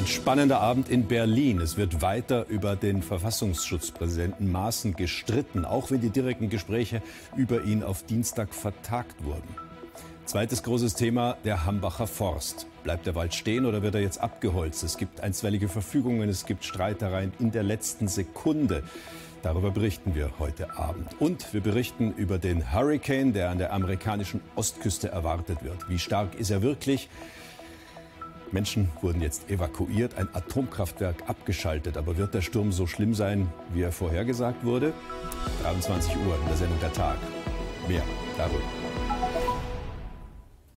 Ein spannender Abend in Berlin. Es wird weiter über den Verfassungsschutzpräsidenten Maaßen gestritten, auch wenn die direkten Gespräche über ihn auf Dienstag vertagt wurden. Zweites großes Thema, der Hambacher Forst. Bleibt der Wald stehen oder wird er jetzt abgeholzt? Es gibt einstweilige Verfügungen, es gibt Streitereien in der letzten Sekunde. Darüber berichten wir heute Abend. Und wir berichten über den Hurricane, der an der amerikanischen Ostküste erwartet wird. Wie stark ist er wirklich? Menschen wurden jetzt evakuiert, ein Atomkraftwerk abgeschaltet. Aber wird der Sturm so schlimm sein, wie er vorhergesagt wurde? 23 Uhr in der Sendung Der Tag. Mehr darüber.